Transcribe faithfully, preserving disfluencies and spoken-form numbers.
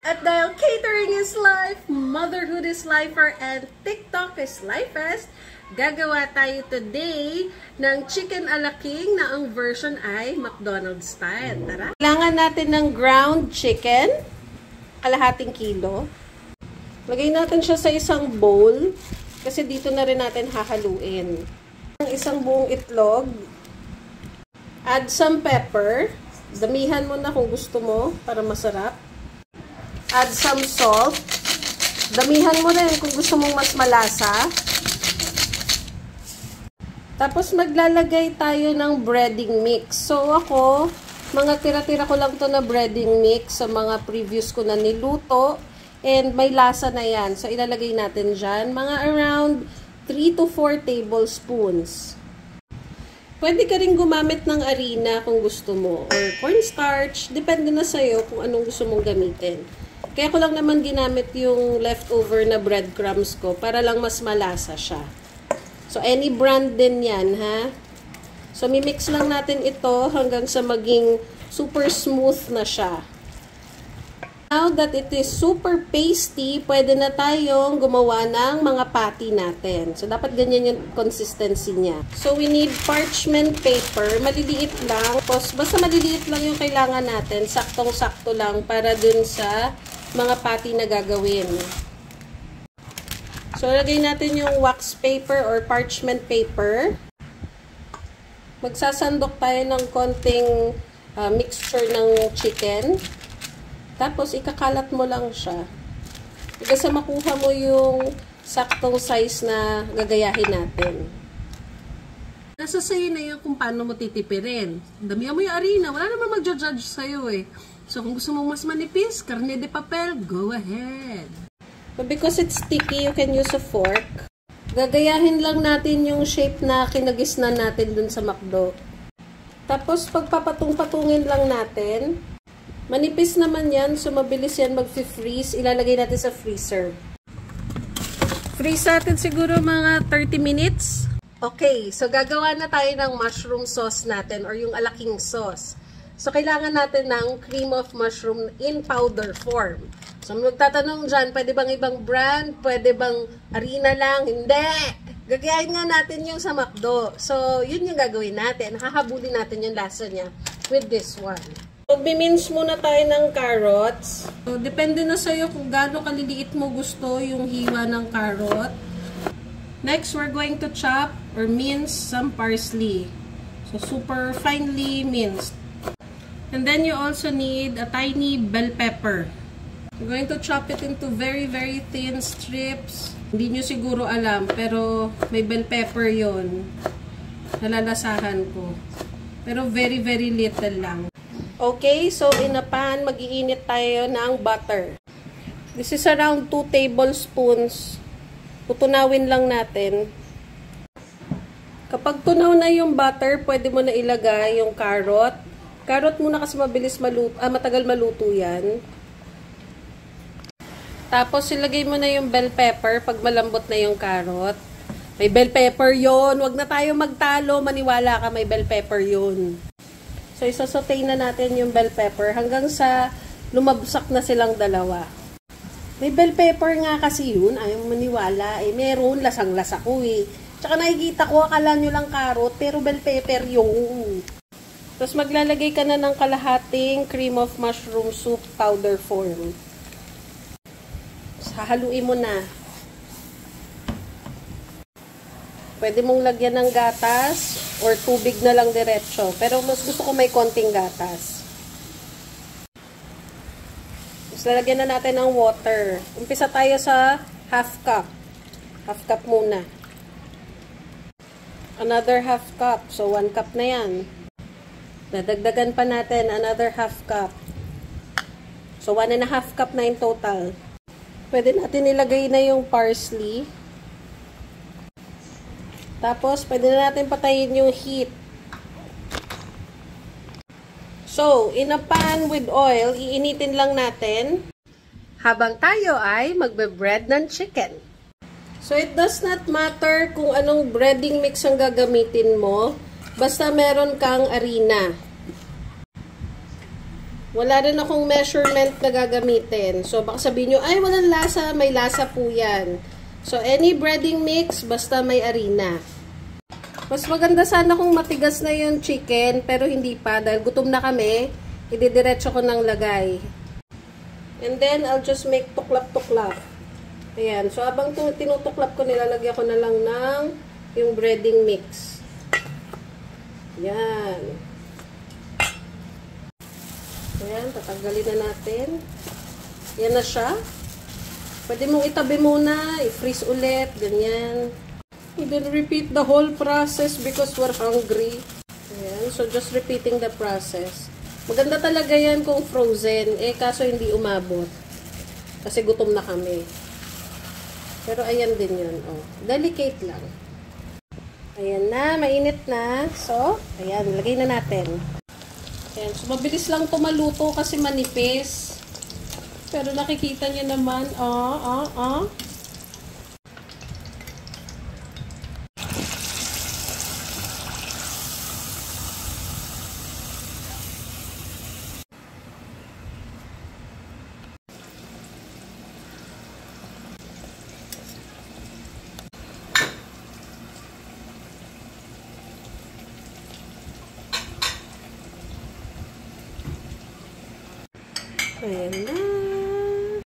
At dahil catering is life, motherhood is lifer, and TikTok is lifest, gagawa tayo today ng chicken a la king na ang version ay McDonald's style. Tara! Kailangan natin ng ground chicken, kalahating kilo. Lagay natin siya sa isang bowl, kasi dito na rin natin hahaluin. Isang buong itlog. Add some pepper. Damihan mo na kung gusto mo para masarap. Add some salt. Damihan mo rin kung gusto mong mas malasa. Tapos maglalagay tayo ng breading mix. So ako, mga tira-tira ko lang to na breading mix sa mga previous ko na niluto. And may lasa na yan. So ilalagay natin dyan. Mga around three to four tablespoons. Pwede ka rin gumamit ng harina kung gusto mo. Or cornstarch. Depende na sa'yo kung anong gusto mong gamitin. Kaya ko lang naman ginamit yung leftover na breadcrumbs ko para lang mas malasa siya. So, any brand din yan, ha? So, mimix lang natin ito hanggang sa maging super smooth na siya. Now that it is super pasty, pwede na tayong gumawa ng mga patty natin. So, dapat ganyan yung consistency niya. So, we need parchment paper. Maliliit lang. Tapos, basta maliliit lang yung kailangan natin. Saktong-sakto lang para dun sa mga patty na gagawin. So, lagay natin yung wax paper or parchment paper. Magsasandok tayo ng konting uh, mixture ng chicken. Tapos, ikakalat mo lang siya. Hanggang sa makuha mo yung saktong size na gagayahin natin. Nasa sa'yo na yun kung paano mo titipirin. Damihan mo yung harina. Wala naman magja-judge sa'yo eh. So, kung gusto mong mas manipis, karne de papel, go ahead. But because it's sticky, you can use a fork. Gagayahin lang natin yung shape na kinagisnan natin dun sa McDo. Tapos, pagpapatong-patungin lang natin. Manipis naman yan, so mabilis yan mag-freeze. Ilalagay natin sa freezer. Freeze natin siguro mga thirty minutes. Okay, so gagawa na tayo ng mushroom sauce natin or yung alaking sauce. So, kailangan natin ng cream of mushroom in powder form. So, magtatanong dyan, pwede bang ibang brand? Pwede bang harina lang? Hindi! Gagayahin nga natin yung sa McDo. So, yun yung gagawin natin. Hahabulin natin yung lasa niya with this one. Magmi-mince muna tayo ng carrots. So, depende na sa'yo kung gaano kaliliit mo gusto yung hiwa ng carrot. Next, we're going to chop or mince some parsley. So, super finely minced. And then you also need a tiny bell pepper. You're going to chop it into very, very thin strips. Hindi nyo siguro alam, pero may bell pepper yon. Nalalasahan ko. Pero very, very little lang. Okay, so in a pan, mag-iinit tayo ng butter. This is around two tablespoons. Tutunawin lang natin. Kapag tunaw na yung butter, pwede mo na ilagay yung carrot. Carrot muna kasi mabilis maluto, ah, matagal maluto yan. Tapos, ilagay mo na yung bell pepper pag malambot na yung carrot. May bell pepper yon. Huwag na tayo magtalo. Maniwala ka, may bell pepper yon. So, isasotay na natin yung bell pepper hanggang sa lumabsak na silang dalawa. May bell pepper nga kasi yun. Ayaw maniwala. Eh, meron. Lasang-lasa ko eh. Tsaka nakikita ko, akala nyo lang carrot, pero bell pepper yun. Tapos maglalagay ka na ng kalahating cream of mushroom soup powder form. Hahaluin mo na. Pwede mong lagyan ng gatas or tubig na lang diretso. Pero mas gusto ko may konting gatas. Tapos lalagyan na natin ng water. Umpisa tayo sa half cup. Half cup muna. Another half cup. So one cup na yan. Dadagdagan pa natin another half cup. So, one and a half cup na in total. Pwede natin ilagay na yung parsley. Tapos, pwede na natin patayin yung heat. So, in a pan with oil, iinitin lang natin habang tayo ay magbe-bread ng chicken. So, it does not matter kung anong breading mix ang gagamitin mo. Basta meron kang harina. Wala rin akong measurement na gagamitin. So, baka sabihin nyo, ay, walang lasa. May lasa po yan. So, any breading mix, basta may harina. Mas maganda sana kung matigas na yung chicken, pero hindi pa. Dahil gutom na kami, ididiretso ko ng lagay. And then, I'll just make tuklap-tuklap. Ayan. So, habang tinutuklap ko, nilalagyan ko na lang ng yung breading mix. Yan. Ayan, tatanggalin na natin. Yan na siya. Pwede mong itabi muna, i-freeze ulit, ganyan. And then repeat the whole process because we're hungry. Ayan, so just repeating the process. Maganda talaga yan kung frozen, eh kaso hindi umabot. Kasi gutom na kami. Pero ayan din yun, oh. Delicate lang. Ayan na, mainit na. So, ayan, lagay na natin. Ayan, so mabilis lang ito maluto kasi manipis. Pero nakikita niyo naman, ah, ah, ah. Ayan na.